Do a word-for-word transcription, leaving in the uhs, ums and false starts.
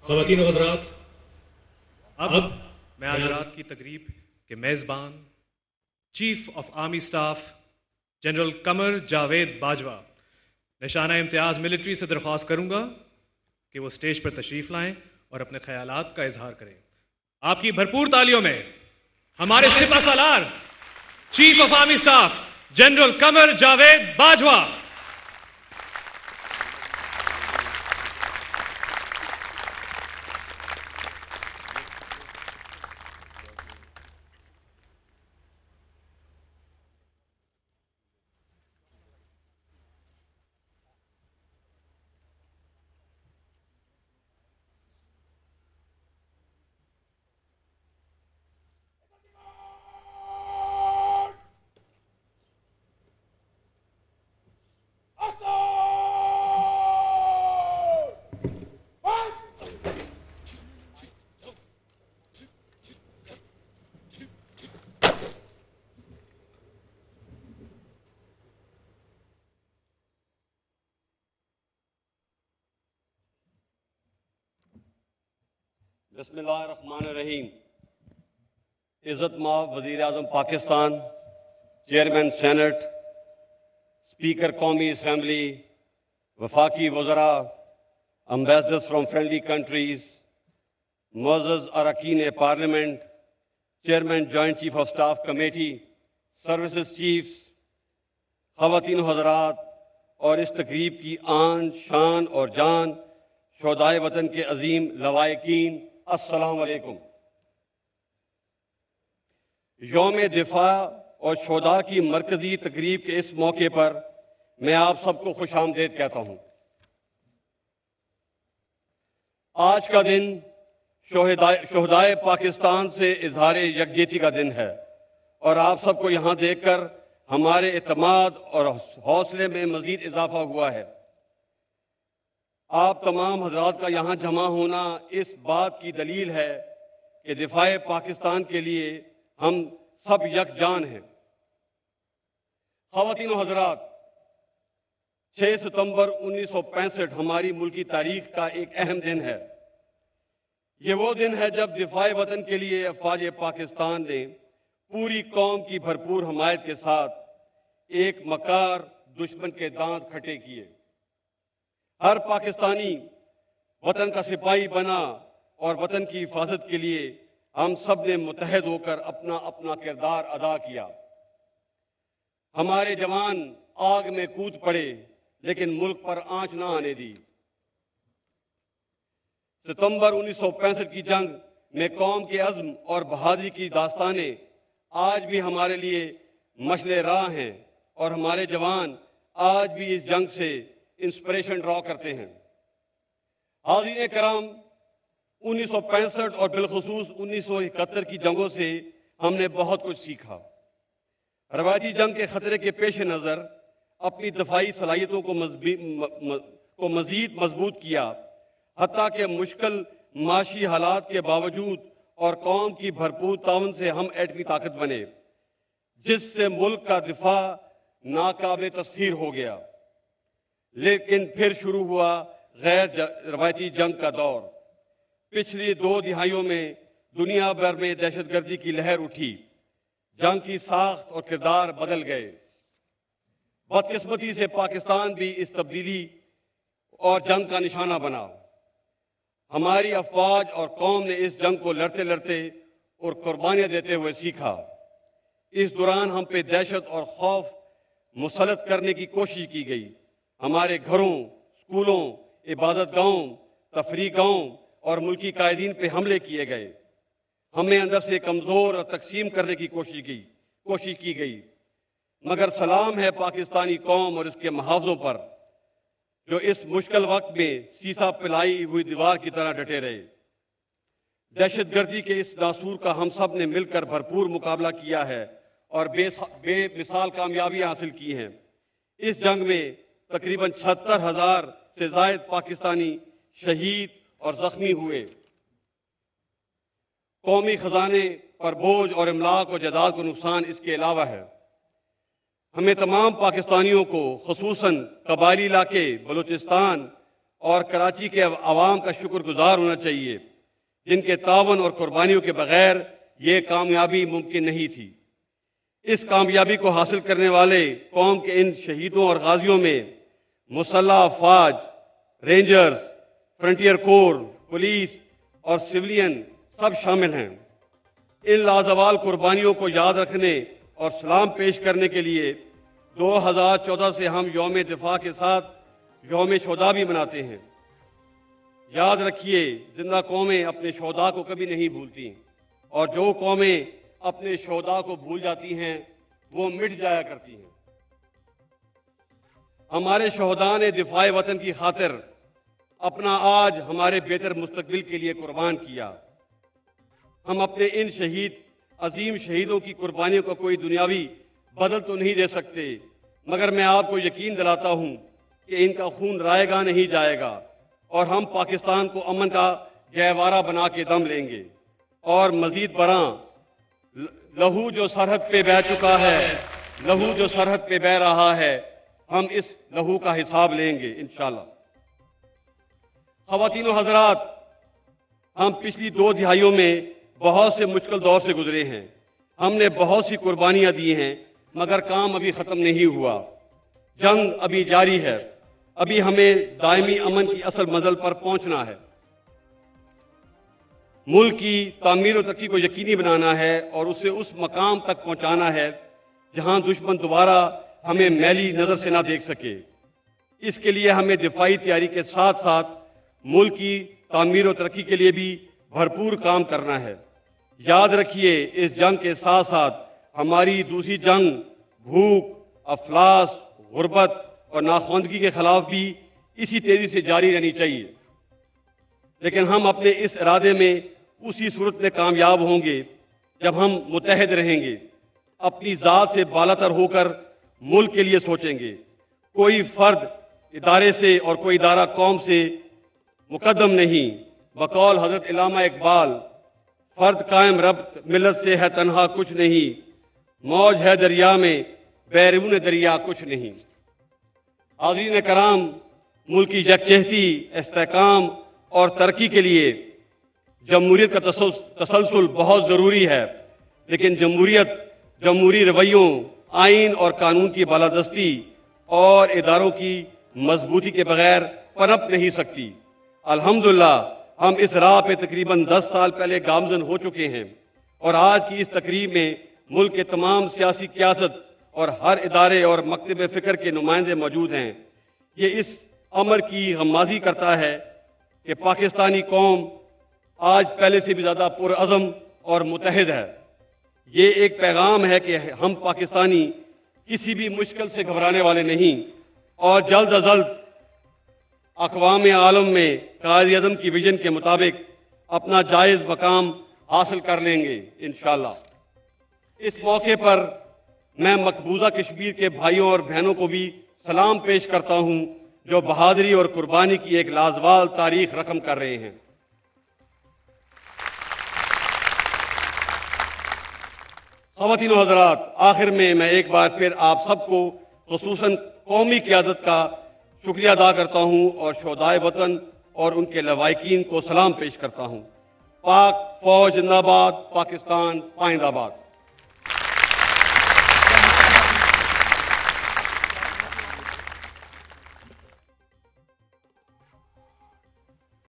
خواتین و حضرات، اب میں آج رات کی تقریب کے میزبان chief of army staff general Qamar Javed Bajwa Nishan Imtiaz military سے درخواست کروں گا کہ وہ اسٹیج پر تشریف لائیں اور اپنے خیالات کا اظہار کریں. آپ کی بھرپور تالیوں میں ہمارے سپہ سالار chief of army staff general Qamar Javed Bajwa. بسم اللہ الرحمن الرحیم. عزت مآب وزیر اعظم پاکستان، چیئرمین سینٹ، اسپیکر قومی اسمبلی، وفاقی وزراء، امبیسڈرز فرام فرینڈلی کنٹریز، معزز اراکین parliament, chairman joint chief of staff committee, services chiefs, خواتین و حضرات اور اس تقریب کی آن شان اور جان شہدائے وطن کے عظیم لوائقین، السلام علیکم. یوم دفاع اور شہداء کی مرکزی تقریب کے اس موقع پر میں آپ سب کو خوش آمدید کہتا ہوں. آج کا دن شہدائے پاکستان سے اظہار یکجہتی کا دن ہے اور آپ سب کو یہاں دیکھ کر ہمارے اعتماد اور حوصلے میں مزید اضافہ ہوا ہے. آپ تمام حضرات کا یہاں جمع ہونا اس بات کی دلیل ہے کہ دفاع پاکستان کے لیے ہم سب یکجان ہیں. خواتین و حضرات، چھ ستمبر انیس سو پینسٹھ ہماری ملکی تاریخ کا ایک اہم دن ہے. یہ وہ دن ہے جب دفاع وطن کے لیے افواج پاکستان نے پوری قوم کی بھرپور حمایت کے ساتھ ایک مکار دشمن کے دانت کھٹے کیے. ہر پاکستانی وطن کا سپاہی بنا اور وطن کی حفاظت کے لیے ہم سب نے متحد ہو کر اپنا اپنا کردار ادا کیا. ہمارے جوان آگ میں کود پڑے لیکن ملک پر آنچ نہ آنے دی. ستمبر انیس سو پینسٹھ کی جنگ میں قوم کے عزم اور بہادری کی داستانیں آج بھی ہمارے لیے مشعل راہ ہیں اور ہمارے جوان آج بھی اس جنگ سے انسپریشن ڈرا کرتے ہیں. حاضرین کرام، انیس سو پینسٹھ اور بالخصوص انیس سو اکہتر کی جنگوں سے ہم نے بہت کچھ سیکھا. روایتی جنگ کے خطرے کے پیش نظر اپنی دفاعی صلاحیتوں کو مزید مضبوط کیا، حتیٰ کہ مشکل معاشی حالات کے باوجود اور قوم کی بھرپور تعاون سے ہم ایٹمی طاقت بنے، جس سے ملک کا دفاع ناقابل تسخیر ہو گیا. لیکن پھر شروع ہوا غیر روایتی جنگ کا دور. پچھلی دو دہائیوں میں دنیا بھر میں دہشت گردی کی لہر اٹھی. جنگ کی ساخت اور کردار بدل گئے. بدقسمتی سے پاکستان بھی اس تبدیلی اور جنگ کا نشانہ بنا. ہماری افواج اور قوم نے اس جنگ کو لڑتے لڑتے اور قربانیاں دیتے ہوئے سیکھا. اس دوران ہم پہ دہشت اور خوف مسلط کرنے کی کوشش کی گئی. ہمارے گھروں، اسکولوں، عبادت گاہوں، تفریح گاہوں اور ملکی قائدین پہ حملے کیے گئے. ہمیں اندر سے کمزور اور تقسیم کرنے کی کوشش کی کوشش کی گئی. مگر سلام ہے پاکستانی قوم اور اس کے محافظوں پر، جو اس مشکل وقت میں سیسا پلائی ہوئی دیوار کی طرح ڈٹے رہے. دہشت گردی کے اس ناسور کا ہم سب نے مل کر بھرپور مقابلہ کیا ہے اور بے بے مثال کامیابیاں حاصل کی ہیں. اس جنگ میں تقریباً چھہتر ہزار سے زائد پاکستانی شہید اور زخمی ہوئے. قومی خزانے پر بوجھ اور املاک و جائیداد کو نقصان اس کے علاوہ ہے. ہمیں تمام پاکستانیوں کو خصوصاً قبائلی علاقے بلوچستان اور کراچی کے عوام کا شکر گزار ہونا چاہیے، جن کے تعاون اور قربانیوں کے بغیر یہ کامیابی ممکن نہیں تھی۔ اس کامیابی کو حاصل کرنے والے قوم کے ان شہیدوں اور غازیوں میں مسلح افواج، رینجرز، فرنٹیئر کور، پولیس اور سویلین سب شامل ہیں۔ ان لازوال قربانیوں کو یاد رکھنے اور سلام پیش کرنے کے لیے دو ہزار چودہ سے ہم یوم دفاع کے ساتھ یوم شہداء بھی مناتے ہیں۔ یاد رکھیے، زندہ قومیں اپنے شہداء کو کبھی نہیں بھولتی، اور جو قومیں اپنے شہداء کو بھول جاتی ہیں وہ مٹ جایا کرتی ہیں۔ ہمارے شہداء نے دفاع وطن کی خاطر اپنا آج ہمارے بہتر مستقبل کے لیے قربان کیا۔ ہم اپنے ان شہید عظیم شہیدوں کی قربانیوں کا کوئی دنیاوی بدل تو نہیں دے سکتے، مگر میں آپ کو یقین دلاتا ہوں کہ ان کا خون رائے گا نہیں جائے گا، اور ہم پاکستان کو امن کا گہوارہ بنا کے دم لیں گے، اور مزید برآں لہو جو سرحد پہ بہہ چکا ہے، لہو جو سرحد پہ بہہ رہا ہے، ہم اس لہو کا حساب لیں گے انشاءاللہ۔ خواتین و حضرات، ہم پچھلی دو دہائیوں میں بہت سے مشکل دور سے گزرے ہیں، ہم نے بہت سی قربانیاں دی ہیں، مگر کام ابھی ختم نہیں ہوا، جنگ ابھی جاری ہے، ابھی ہمیں دائمی امن کی اصل منزل پر پہنچنا ہے۔ ملک کی تعمیر و ترقی کو یقینی بنانا ہے اور اسے اس مقام تک پہنچانا ہے جہاں دشمن دوبارہ ہمیں میلی نظر سے نہ دیکھ سکے۔ اس کے لیے ہمیں دفاعی تیاری کے ساتھ ساتھ ملک کی تعمیر و ترقی کے لیے بھی بھرپور کام کرنا ہے۔ یاد رکھیے، اس جنگ کے ساتھ ساتھ ہماری دوسری جنگ بھوک، افلاس، غربت اور ناخواندگی کے خلاف بھی اسی تیزی سے جاری رہنی چاہیے، لیکن ہم اپنے اس ارادے میں اسی صورت میں کامیاب ہوں گے جب ہم متحد رہیں گے، اپنی ذات سے بالاتر ہو کر ملک کے لیے سوچیں گے۔ کوئی فرد ادارے سے اور کوئی ادارہ قوم سے مقدم نہیں۔ بقول حضرت علامہ اقبال، فرد قائم ربط ملت سے ہے تنہا کچھ نہیں، موج ہے دریا میں بیرون دریا کچھ نہیں۔ حاضرین کرام، ملک کی یکجہتی، استحکام اور ترقی کے لیے جمہوریت کا تسلسل بہت ضروری ہے، لیکن جمہوریت جمہوری رویوں، آئین اور قانون کی بالادستی اور اداروں کی مضبوطی کے بغیر پنپ نہیں سکتی۔ الحمدللہ ہم اس راہ پہ تقریباً دس سال پہلے گامزن ہو چکے ہیں، اور آج کی اس تقریب میں ملک کے تمام سیاسی قیادت اور ہر ادارے اور مکتب فکر کے نمائندے موجود ہیں۔ یہ اس امر کی غمازی کرتا ہے کہ پاکستانی قوم آج پہلے سے بھی زیادہ پرعزم اور متحد ہے۔ یہ ایک پیغام ہے کہ ہم پاکستانی کسی بھی مشکل سے گھبرانے والے نہیں، اور جلد از جلد اقوام عالم میں قائد اعظم کی ویژن کے مطابق اپنا جائز مقام حاصل کر لیں گے انشاءاللہ۔ اس موقع پر میں مقبوضہ کشمیر کے بھائیوں اور بہنوں کو بھی سلام پیش کرتا ہوں جو بہادری اور قربانی کی ایک لازوال تاریخ رقم کر رہے ہیں۔ خواتین و حضرات، آخر میں میں ایک بار پھر آپ سب کو خصوصاً قومی قیادت کا شکریہ ادا کرتا ہوں اور شہدائے وطن اور ان کے لواحقین کو سلام پیش کرتا ہوں۔ پاک فوج زندہ باد، پاکستان پائندہ باد۔